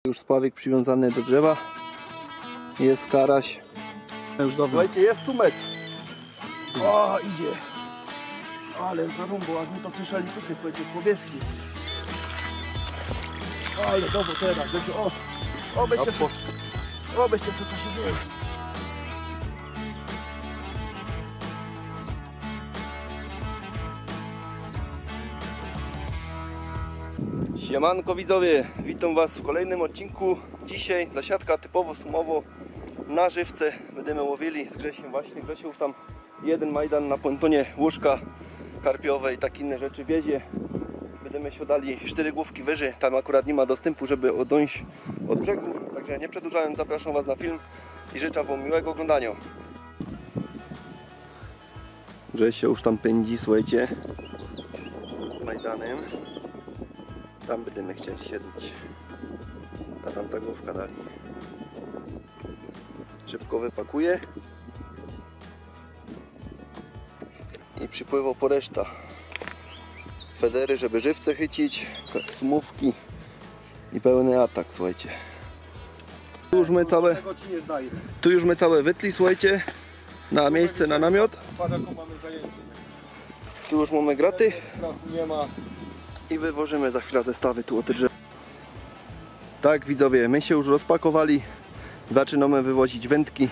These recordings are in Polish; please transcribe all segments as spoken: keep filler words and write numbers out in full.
Już spławik przywiązany do drzewa. Jest karaś. Już dobrze. Słuchajcie, jest sumec. O, idzie. Ale zarąbło, aż my to słyszeli tutaj, słuchajcie, w powierzchni. Ale dobrze teraz, będzie, o, o, będzie, o, będzie, co się dzieje. Siemanko widzowie, witam was w kolejnym odcinku. Dzisiaj zasiadka typowo sumowo na żywce. Będziemy łowili z Grzesiem właśnie. Grzesiu już tam jeden majdan na pontonie, łóżka karpiowe i tak inne rzeczy wiezie. Będziemy siadali cztery główki wyżej. Tam akurat nie ma dostępu, żeby odejść od brzegu. Także nie przedłużając, zapraszam was na film i życzę wam miłego oglądania. Grzesio już tam pędzi, słuchajcie, z majdanem. Tam będziemy chcieli siedzieć. A tam ta główka dali. Szybko wypakuję. I przypływał po reszta. Federy, żeby żywce chycić. Smówki. I pełny atak, słuchajcie. Tu już my całe, tu już my całe wytli, słuchajcie. Na miejsce, na namiot. Tu już mamy graty. Nie ma. I wywożymy za chwilę zestawy tu od drzewa. Tak widzowie, my się już rozpakowali. Zaczynamy wywozić wędki.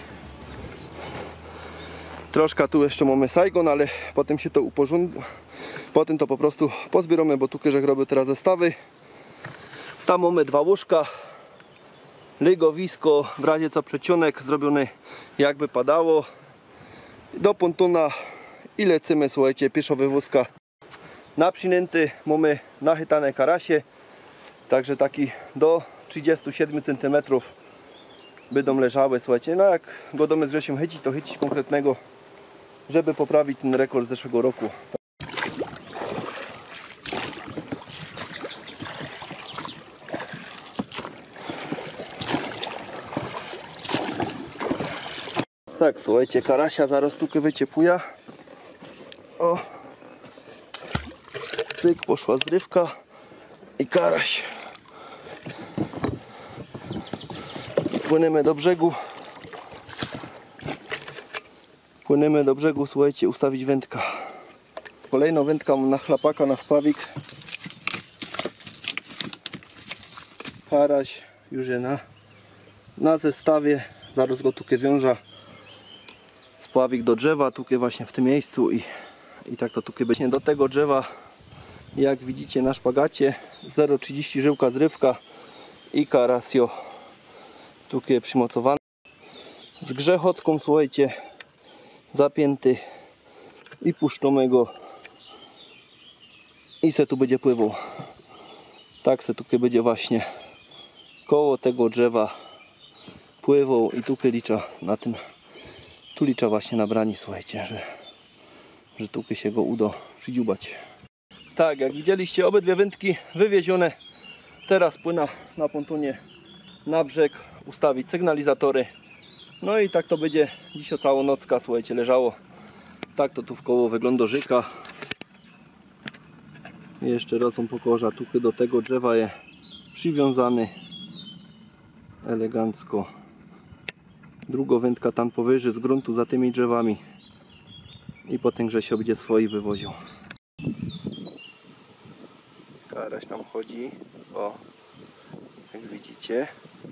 Troszkę tu jeszcze mamy Saigon, ale potem się to uporządzi. Potem to po prostu pozbieramy, bo tu Kyrzek robił teraz zestawy. Tam mamy dwa łóżka. Lygowisko, w razie co przecionek zrobiony jakby padało. Do pontona i lecimy, słuchajcie, pieszo wywózka. Na przynęty mamy nachytane karasie, także taki do trzydziestu siedmiu centymetrów będą leżały, słuchajcie. No jak go domy z Grzesiem chycić, to chycić konkretnego, żeby poprawić ten rekord z zeszłego roku. Tak, słuchajcie, karasia zaraz tu wyciepuje. O! Cyk, poszła zrywka i karaś. I płyniemy do brzegu. Płyniemy do brzegu, słuchajcie, ustawić wędka. Kolejną wędkę mam na chlapaka, na spławik. Karaś już jest na, na zestawie. Zaraz go tu wiążę. Spławik do drzewa, tu właśnie w tym miejscu i, i tak to tu będzie. Do tego drzewa, jak widzicie na szpagacie, zero przecinek trzydzieści żyłka zrywka i karasio tu przymocowane. Z grzechotką, słuchajcie, zapięty i puszczamy go i se tu będzie pływał. Tak se tu będzie właśnie koło tego drzewa pływał i tu licza na tym, tu licza właśnie na brani, słuchajcie, że, że tu się go uda przydziubać. Tak, jak widzieliście, obydwie wędki wywiezione. Teraz płynę na pontonie na brzeg, ustawić sygnalizatory. No i tak to będzie dzisiaj całą nocka, słuchajcie, leżało. Tak to tu w koło wygląda rzeka. Jeszcze raz on pokorza, tu do tego drzewa jest przywiązany elegancko. Druga wędka tam powyżej z gruntu za tymi drzewami. I potem Grzesio będzie swoi wywoził. Karaś tam chodzi, o, jak widzicie.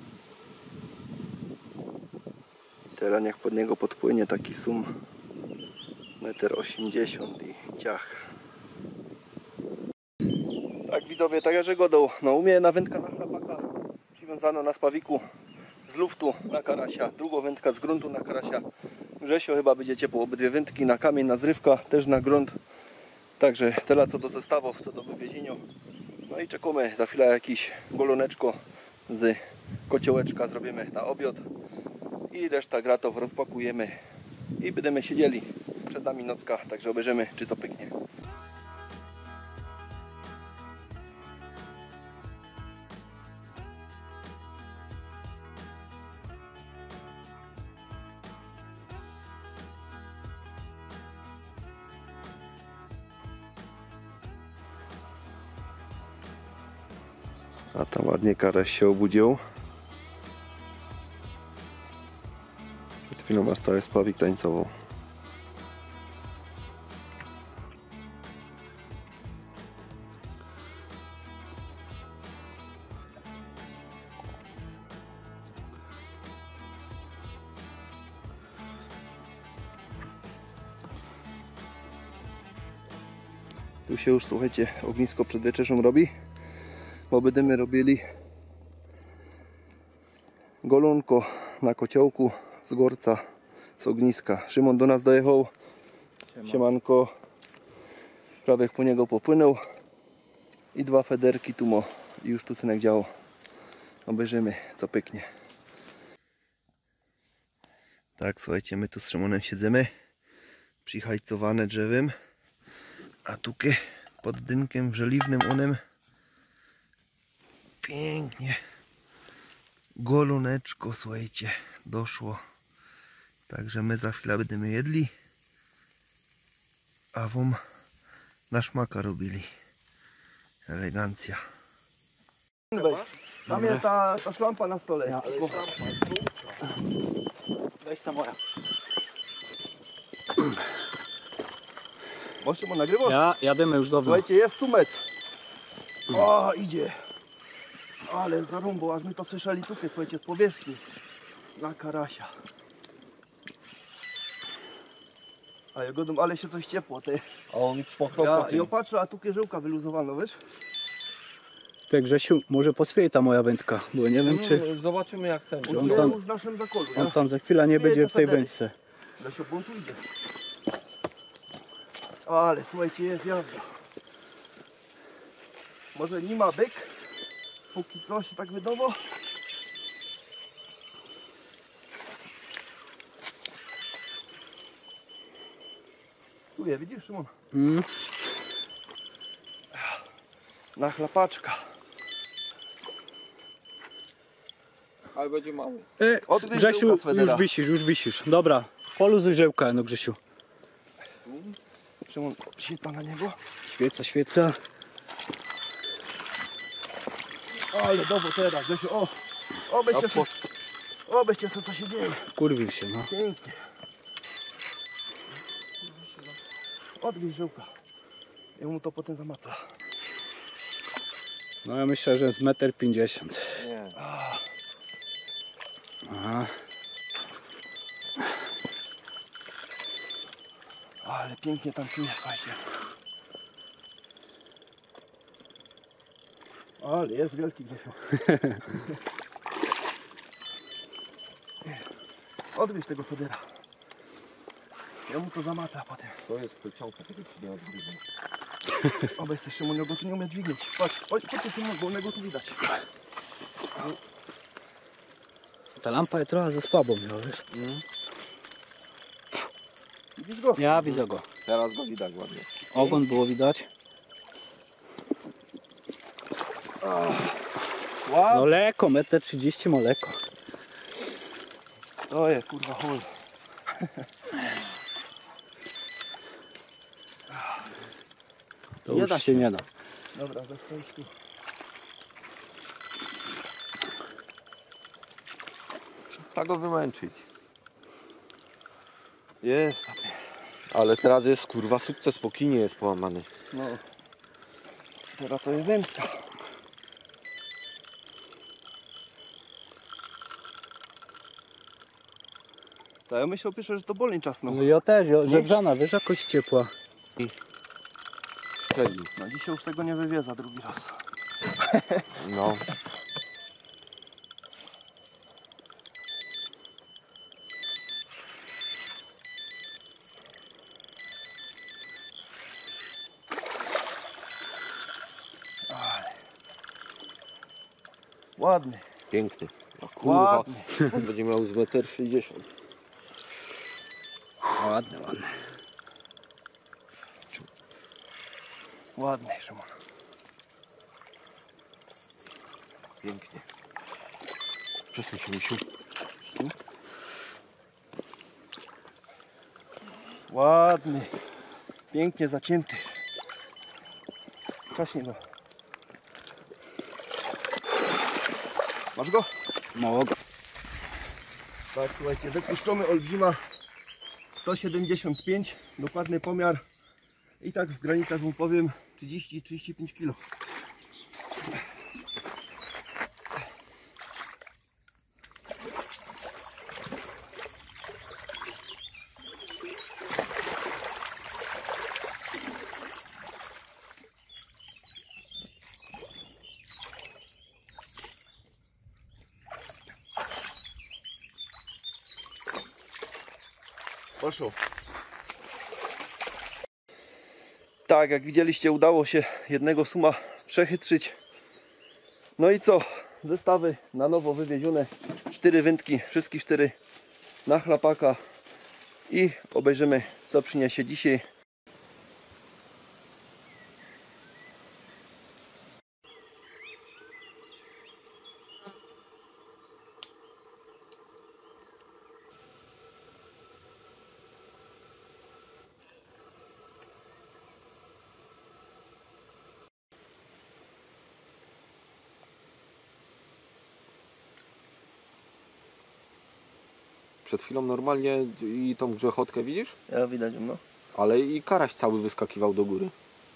Teraz jak pod niego podpłynie taki sum metr osiemdziesiąt i ciach. Tak widzowie, tak jak godą, no umie na wędka na chlapaka przywiązano na spawiku z luftu na karasia, drugą wędka z gruntu na karasia. Grzesio chyba będzie ciepło, obydwie wędki na kamień, na zrywka, też na grunt. Także tyle co do zestawów, co do wywiezienia. No i czekamy, za chwilę jakieś goloneczko z kociołeczka zrobimy na obiad i reszta gratów rozpakujemy i będziemy siedzieli. Przed nami nocka, także obejrzymy, czy co pyknie. A tam ładnie karaś się obudził. Przed chwilą masz cały spławik tańcową. Tu się już, słuchajcie, ognisko przed wieczerzą robi, bo będziemy robili golonko na kociołku z gorca, z ogniska. Szymon do nas dojechał. Siema. Siemanko. Prawie po niego popłynął. I dwa federki tu mo. I już tu synek działo. Obejrzymy, co pyknie. Tak, słuchajcie, my tu z Szymonem siedzimy. Przyhajcowane drzewem. A tukie pod dynkiem żeliwnym onem pięknie goloneczko, słuchajcie, doszło. Także my za chwilę będziemy jedli, a wam na szmaka robili. Elegancja. Tam jest ta, ta szlampa na stole. Ja, Weź samoja. Możecie mu nagrywać? Ja, jademy już dawno. Słuchajcie, jest sumec. O, idzie. Ale zarąbło, aż my to słyszeli tutaj, słuchajcie, z powierzchni. Na karasia. A ja godum, ale się coś ciepło, ty. A on spokojnie. Ja, ja patrzę, a tu kieżełka wyluzowano, wiesz? Ty, Grzesiu, może poswieje ta moja wędka, bo nie wiem czy Zobaczymy jak ten. on On tam- już w naszym zakolu. on tam za chwilę nie będzie w tej wędce. Lesio, błąd tu idzie. Ale słuchajcie, jest jazda. Może nie ma byk, póki co się tak wydało. Tu je, widzisz, Szymon? Mm. Na chlapaczka. Ale będzie mały. E, Odgryź Grzesiu, żyłka z Federa. już wisisz, już wisisz. Dobra, poluzuj żyłkę, no Grzesiu. Szymon, świetla na niego. Świeca, świeca. Ale dowód teraz, Grzesiu, o! Obyście po- sobie, obyście sobie, co się dzieje. Kurwił się, no. Pięknie. Odgryź żyłka. Ja mu to potem zamacę. No ja myślę, że z metr pięćdziesiąt. Nie. Aha. Ale pięknie tam czuje, słuchajcie. Ale jest wielki, Grzesiu. Odgryź tego Federa. Ja mu to zamacę potem. To jest pociąga, tego ci nie odgryzę. Oby chcesz Szymon, go tu nie umie dźwigać. Patrz, chodź, chodź Szymon, bo go tu widać. Ta lampa jest trochę za słabą, no, wiesz? Widzisz go? Ja widzę go. Teraz go widać ładnie. Ogon było widać. Wow. No lekko, metr trzydzieści ma lekko. To jest kurwa hol. To Nie już da się się. nie da. Dobra, zostań tu. Trzeba go wymęczyć. Jest. Ale teraz jest kurwa sukces, póki nie jest połamany. No. Teraz to jest wędka. To ja myślę, pierwsze, że to boleń czasnął. No ja też, ja, żebrzana, wiesz, jakoś ciepła. Strzeli. No dzisiaj już tego nie wywiedza drugi raz. No. Ale. Ładny. Piękny. No kurwa. Ładny. On będzie miał z metr sześćdziesiąt. Ładne, ładne. Ładny, Szymon. Pięknie. Przesuń się, misiu. Ładny. Pięknie zacięty. Wcześniej go. Masz go? Małego. Tak, słuchajcie, wypuszczony olbrzyma sto siedemdziesiąt pięć, dokładny pomiar i tak w granicach mu powiem trzydzieści do trzydziestu pięciu kilo. Poszło. Tak, jak widzieliście, udało się jednego suma przechytrzyć. No i co? Zestawy na nowo wywiezione. Cztery wędki, wszystkie cztery na chlapaka. I obejrzymy, co przyniesie dzisiaj. Przed chwilą normalnie i tą grzechotkę widzisz? Ja widać, no. Ale i karaś cały wyskakiwał do góry.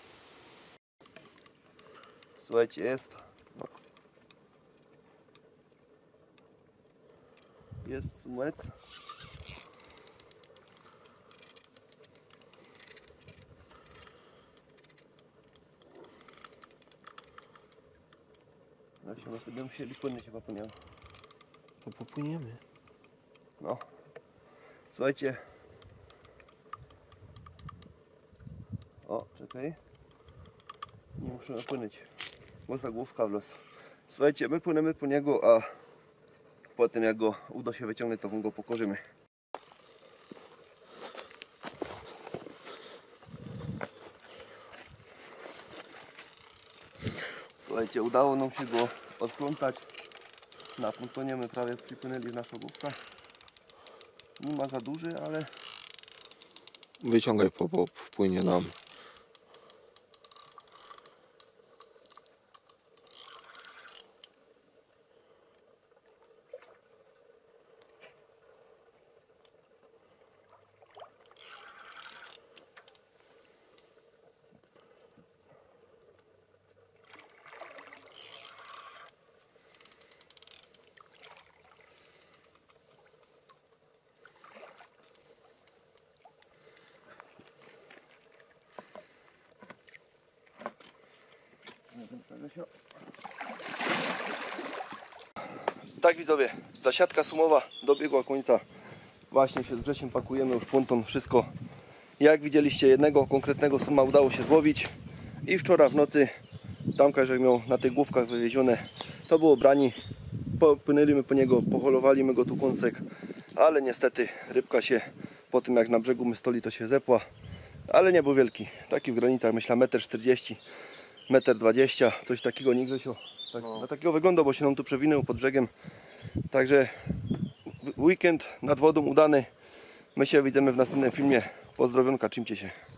Słuchajcie, jest. No. Jest sumec. No się będę musieli płynny się popłyniał. To popłyniemy. No. Słuchajcie. O, czekaj. Nie musimy płynąć. Bo zagłówka w los. Słuchajcie, my płyniemy po niego, a potem jak go uda się wyciągnąć, to go pokorzymy. Słuchajcie, udało nam się go odplątać. Na pontonie my prawie przypłynęli w naszą główkę. Nie ma za duży, ale Wyciągaj, po, po wpłynie nam. tak widzowie, zasiadka sumowa dobiegła końca. Właśnie się z Grzesiem pakujemy już ponton, wszystko. Jak widzieliście, jednego konkretnego suma udało się złowić. I wczoraj w nocy tamka, że miał na tych główkach wywiezione, to było brani. Popłynęliśmy po niego, poholowaliśmy go tu kąsek, ale niestety rybka się po tym jak na brzegu my stoli, to się zepła. Ale nie był wielki, taki w granicach myślę metr czterdzieści, metr dwadzieścia, coś takiego, nie Grzesio? Tak, No. na takiego wygląda, bo się nam tu przewinął pod brzegiem. Także weekend nad wodą udany. My się widzimy w następnym filmie. Pozdrowionka, trzymcie się.